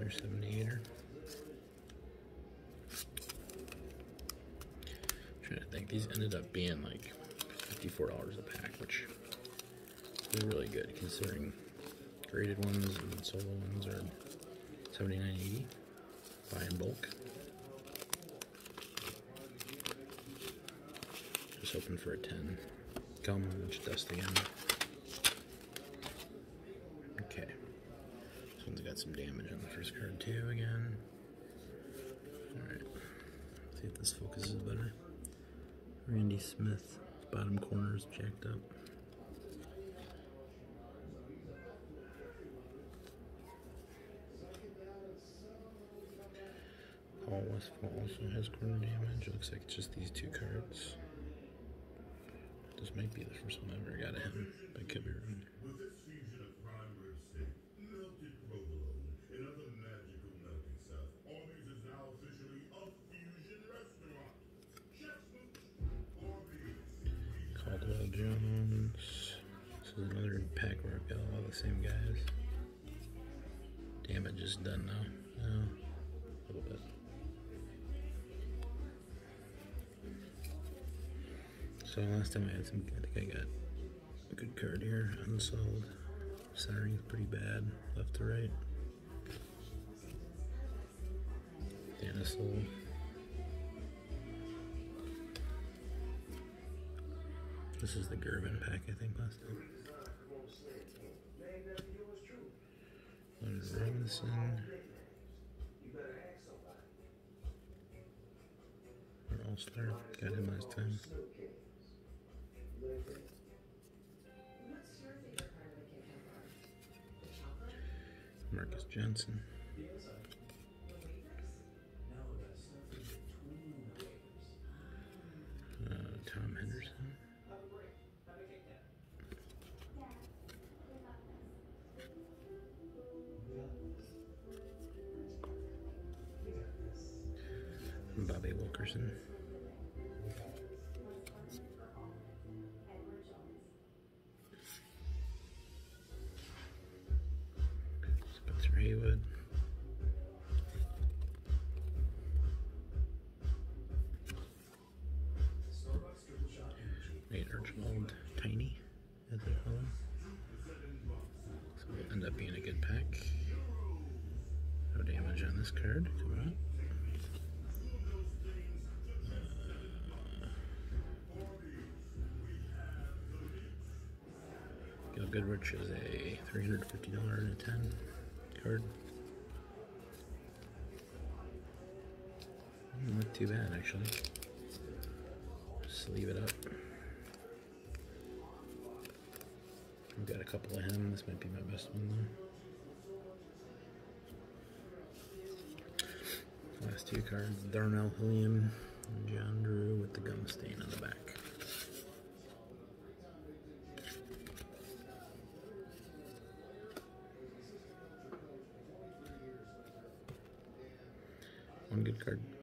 Another 78er. Trying to think, these ended up being like $54 a pack, which is really good considering graded ones and solo ones are $79.80. Buy in bulk. Just hoping for a 10. Come, which dust again. Okay. This one's got some damage on the first card too again. Alright. See if this focuses better. Randy Smith, bottom corner is jacked up. Paul Westphal also has corner damage. It looks like it's just these two cards. This might be the first one I ever got of him, but I could be wrong. With this fusion of prime rib steak, melted provolone, and other magical melting stuff, Arby's is now officially a fusion restaurant. Chef Smooch, Arby's. Caldwell Jones. This is another pack where I've got all the same guys. Damage is done now. No, a little bit. So last time I had some, I think I got a good card here, unsold. Centering's pretty bad, left to right. Danisel. This is the Gervin pack, I think, last time. Leonard Robinson. Our All-Star, got him last time. Marcus Jensen. Tom Henderson. Bobby Wilkerson. Spencer Haywood. Nate Archibald, Tiny, as they call him. So we'll end up being a good pack. No damage on this card. Come on. Gil Goodrich is a $350 and a 10 card. Not too bad, actually. Sleeve it up. We've got a couple of him. This might be my best one, though. Last two cards, Darnell Hilliam and John Drew with the gum stain on the back. One good card.